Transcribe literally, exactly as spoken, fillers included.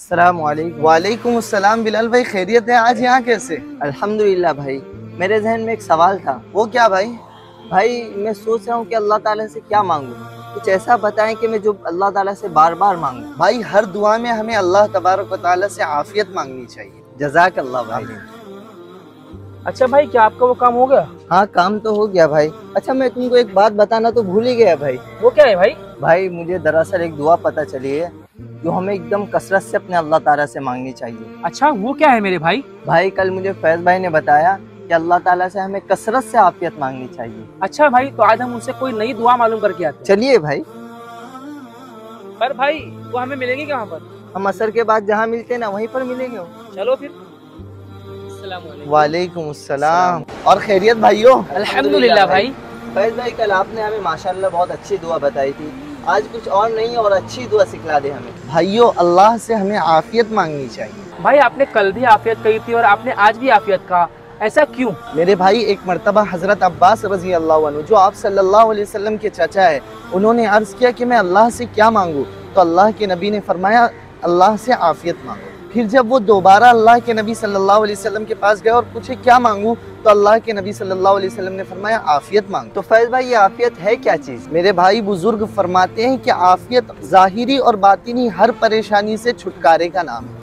अस्सलाम वालेकुम। वालेकुम अस्सलाम। बिलाल भाई खैरियत है? आज यहाँ कैसे? अल्हम्दुलिल्लाह भाई। मेरे जहन में एक सवाल था। वो क्या भाई? भाई मैं सोच रहा हूँ कि अल्लाह ताला से क्या मांगूं। कुछ ऐसा बताएं कि मैं जो अल्लाह ताला से बार बार मांगूं। भाई हर दुआ में हमें अल्लाह तबारक व तआला से आफियत मांगनी चाहिए। जज़ाक अल्लाह भाई। अच्छा भाई, क्या आपका वो काम हो गया? हाँ, काम तो हो गया भाई। अच्छा, मैं तुमको एक बात बताना तो भूल ही गया भाई। वो क्या है भाई? भाई मुझे दरअसल एक दुआ पता चली है जो हमें एकदम कसरत से अपने अल्लाह ताला से मांगनी चाहिए। अच्छा, वो क्या है मेरे भाई? भाई कल मुझे फैज भाई ने बताया कि अल्लाह ताला से हमें कसरत से आफियत मांगनी चाहिए। अच्छा भाई, तो आज हम उनसे कोई नई दुआ मालूम करके आते हैं। चलिए भाई। पर भाई वो हमें मिलेगी कहाँ पर? हम असर के बाद जहाँ मिलते हैं ना वहीं पर मिलेंगे। चलो फिर। अस्सलाम वालेकुम। वालेकुम अस्सलाम। और खैरियत भाइयों? अल्हम्दुलिल्लाह भाई। फैज भाई कल आपने हमें माशाल्लाह बहुत अच्छी दुआ बताई थी। आज कुछ और नहीं और अच्छी दुआ सिखला दे हमें। भाइयों अल्लाह से हमें आफियत मांगनी चाहिए। भाई आपने कल भी आफियत कही थी और आपने आज भी आफियत कहा, ऐसा क्यों? मेरे भाई एक मर्तबा हजरत अब्बास रजी अल्लाह अन्हु जो आप सल्लल्लाहु अलैहि वसल्लम के चाचा है, उन्होंने अर्ज किया कि मैं अल्लाह से क्या मांगूं, तो अल्लाह के नबी ने फरमाया अल्लाह से आफियत मांगो। फिर जब वो दोबारा अल्लाह के नबी सल्लल्लाहु अलैहि वसल्लम के पास गए और पूछे क्या मांगूं, तो अल्लाह के नबी सल्लल्लाहु अलैहि वसल्लम ने फरमाया आफियत मांगो। तो फैज भाई ये आफियत है क्या चीज़? मेरे भाई बुजुर्ग फरमाते हैं कि आफियत ज़ाहिरी और बातिनी हर परेशानी से छुटकारे का नाम है।